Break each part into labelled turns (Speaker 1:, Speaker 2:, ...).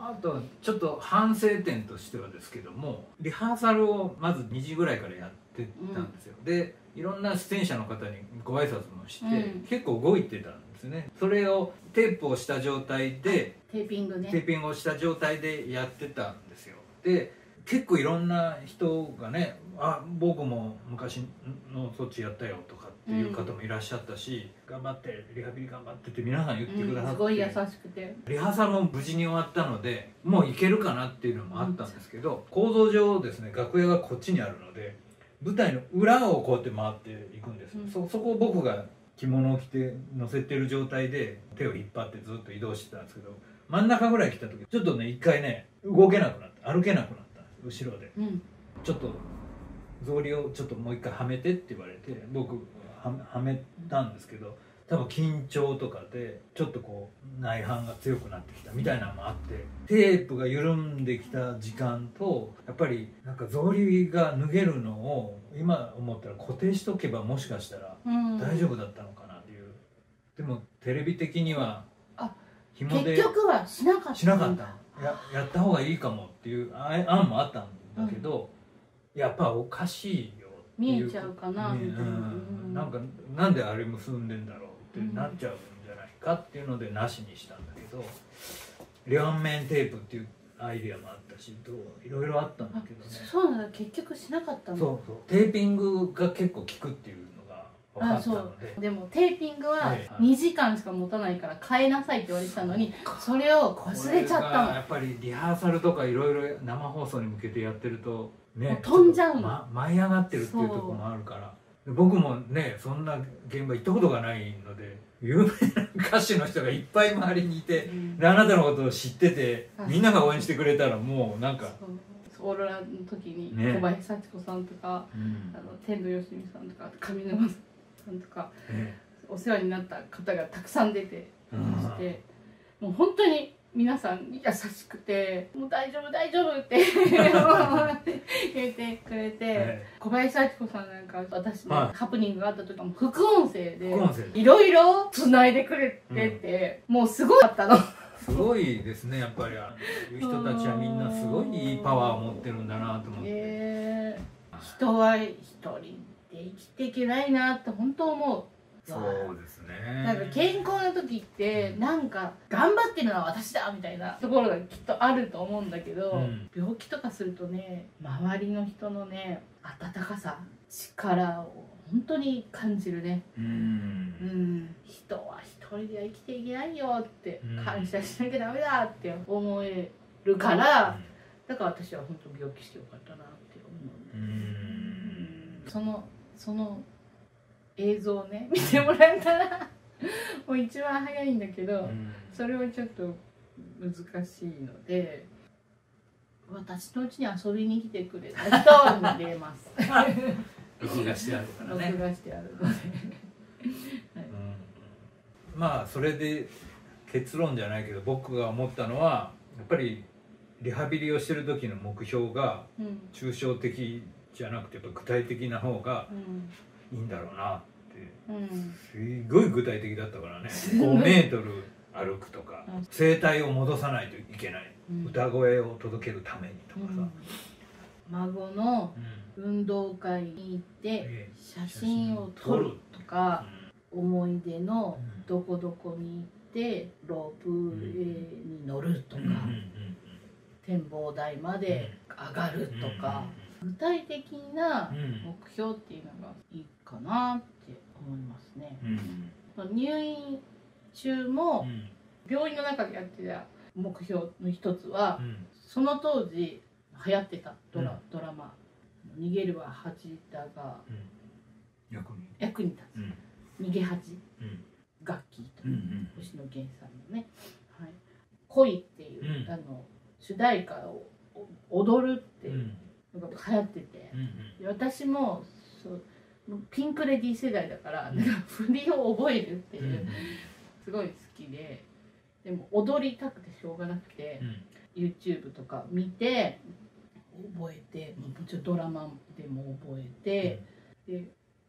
Speaker 1: あとちょっと反省点としてはですけども、リハーサルをまず2時ぐらいからやってたんですよ、でいろんな出演者の方にご挨拶もして、結構動いてたんですね。それをテープをした状態で、
Speaker 2: テーピングね、
Speaker 1: テーピングをした状態でやってたんですよ。で結構いろんな人がね「あ、僕も昔のそっちやったよ」とかっていう方もいらっしゃったし「頑張ってリハビリ頑張って」って皆さん言ってくださって、
Speaker 2: すごい優しくて、
Speaker 1: リハーサルも無事に終わったのでもういけるかなっていうのもあったんですけど、構造上ですね、楽屋がこっちにあるので舞台の裏をこうやって回っていくんです、そこを僕が着物を着て乗せてる状態で手を引っ張ってずっと移動してたんですけど、真ん中ぐらい来た時ちょっとね一回ね動けなくなって、歩けなくなったんです、後ろで、ちょっと草履をちょっともう一回はめてって言われて僕はめたんですけど、多分緊張とかでちょっとこう内反が強くなってきたみたいなのもあって、テープが緩んできた時間とやっぱりなんか草履が脱げるのを今思ったら固定しとけばもしかしたら大丈夫だったのかなっていう、でもテレビ的には紐で
Speaker 2: 結局はしなかった。
Speaker 1: やった方がいいかもっていう案もあったんだけど、やっぱおかしいよっていう、
Speaker 2: 見えちゃうかなみたいな、
Speaker 1: なんかなんであれ結んでんだろうってなっちゃうんじゃないかっていうのでなしにしたんだけど、両面テープっていうアイデアもあったし、いろいろあったんだけどね。
Speaker 2: そうなんだ、結局しなかったの。
Speaker 1: そうテーピングが結構効くっていうのが分かったので、
Speaker 2: でもテーピングは2時間しか持たないから変えなさいって言われてたのに、それを忘れちゃったの。
Speaker 1: やっぱりリハーサルとかいろいろ生放送に向けてやってるとね、
Speaker 2: 飛んじゃうの、
Speaker 1: 舞い上がってるっていうところもあるから、僕もねそんな現場行ったことがないので、有名な歌手の人がいっぱい周りにいて、であなたのことを知っててみんなが応援してくれたらもうなんか
Speaker 2: オーロラの時に小林幸子さんとか、天童よしみさんとか上沼さんとか、お世話になった方がたくさん出てまして、もう本当に皆さん優しくて「もう大丈夫大丈夫」って言ってくれて、小林幸子さんなんか私のハプニングがあった時も副音声でいろいろつないでくれてて、もうすごかったの。
Speaker 1: すごいですね、やっぱりああいう人たちはみんなすごいいいパワーを持ってるんだなと思って、
Speaker 2: 人は一人で生きていけないなって本当思う。
Speaker 1: そうですね。
Speaker 2: なんか健康な時ってなんか頑張ってるのは私だみたいなところがきっとあると思うんだけど、病気とかするとね、周りの人のね温かさ、力を本当に感じるね。人は一人では生きていけないよって感謝しなきゃダメだって思えるから、だから私は本当病気してよかったなって思う。その映像をね見てもらえたらもう一番早いんだけど、それはちょっと難しいので、私のうちに遊びに来てくれた人に入れます。
Speaker 1: 録画してあるからね。
Speaker 2: 録画してあるので
Speaker 1: まあそれで結論じゃないけど、僕が思ったのはやっぱりリハビリをしてる時の目標が抽象的じゃなくてやっぱ具体的な方がいいんだろうなって、すごい具体的だったからね。5メートル歩くとか、声帯を戻さないといけない、歌声を届けるためにとかさ、
Speaker 2: 孫の運動会に行って写真を撮るとか、思い出のどこどこに行ってロープウェイに乗るとか、展望台まで上がるとか、具体的な目標っていうのがいいかなって思いますね。入院中も病院の中でやってた目標の一つは、その当時流行ってたドラマ「逃げるは恥だが役に立つ」逃げ恥、ガッキーと星野源さんのね「恋」っていう主題歌を踊るっていうのが流行ってて、私もピンク・レディー世代だから振りを覚えるっていうすごい好きで、でも踊りたくてしょうがなくて YouTube とか見て覚えて、もちろんドラマでも覚えて、で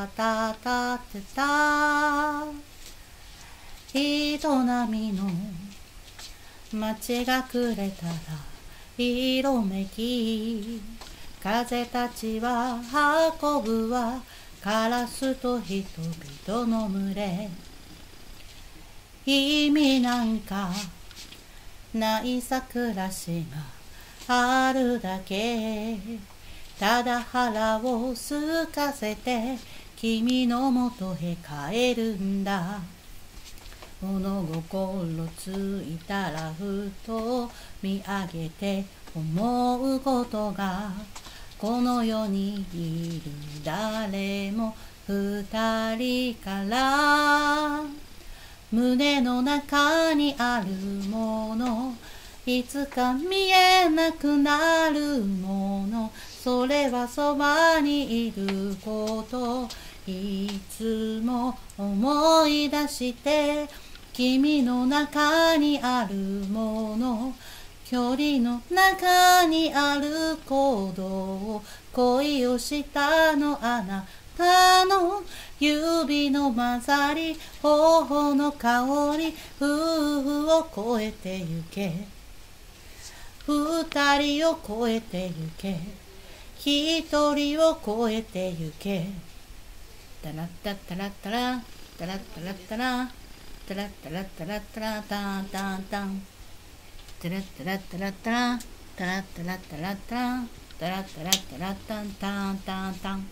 Speaker 3: たってた営みの街が暮れたら色めき風たちは運ぶはカラスと人々の群れ意味なんかないさ暮らしがあるだけただ腹を空かせて君のもとへ帰るんだ物心ついたらふと見上げて思うことがこの世にいる誰も二人から胸の中にあるものいつか見えなくなるものそれはそばにいることいつも思い出して君の中にあるもの距離の中にある行動恋をしたのあなたの指の混ざり頬の香り夫婦を超えてゆけ二人を超えてゆけ一人を超えてゆけタラッタッタラッタラタラッタラッタラタラッタラッタラッタラタンタンタンタラッタラッタラッタラタラッタラッタラッタラタラッタラッタラッタンタンタンタン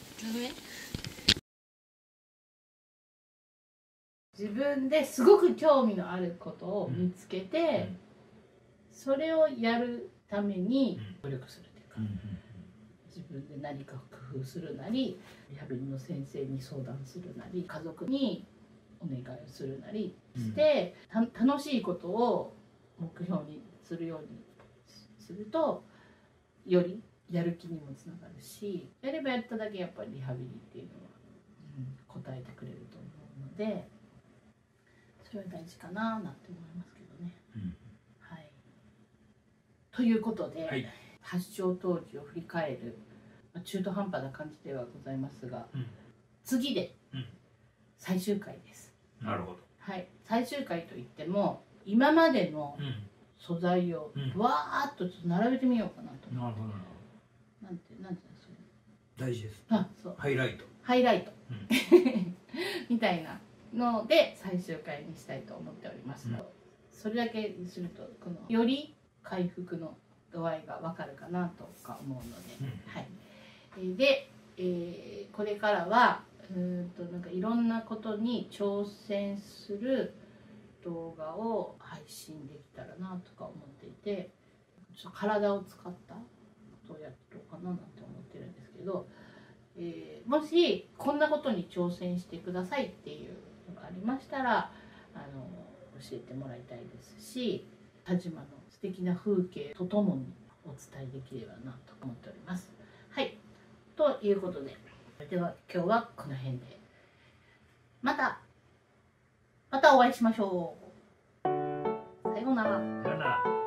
Speaker 2: 自分ですごく興味のあることを見つけて、それをやるために努力するというか、自分で何か工夫するなりリハビリの先生に相談するなり家族にお願いをするなりして、楽しいことを目標にするようにするとよりやる気にもつながるしやればやっただけやっぱりリハビリっていうのは、応えてくれると思うのでそれは大事かななんて思いますけどね。はい、ということで、発症当時を振り返る中途半端な感じではございますが、次で最終回です。
Speaker 1: なるほど。
Speaker 2: はい、最終回といっても今までの素材をわーっとちょっと並べてみようかなと。
Speaker 1: なるほど。
Speaker 2: なんてそれ。
Speaker 1: 大事です。
Speaker 2: そう。
Speaker 1: ハイライト。
Speaker 2: ハイライトみたいなので最終回にしたいと思っております。それだけにするとこのより回復の度合いがわかるかなとか思うので、はい。で、これからはなんかいろんなことに挑戦する動画を配信できたらなとか思っていて、ちょっと体を使ったことをやってろうかななんて思ってるんですけど、もしこんなことに挑戦してくださいっていうのがありましたら教えてもらいたいですし、田島の素敵な風景とともにお伝えできればなと思っております。はい、ということで、では今日はこの辺でまたお会いしましょう。さようなら。
Speaker 1: さようなら。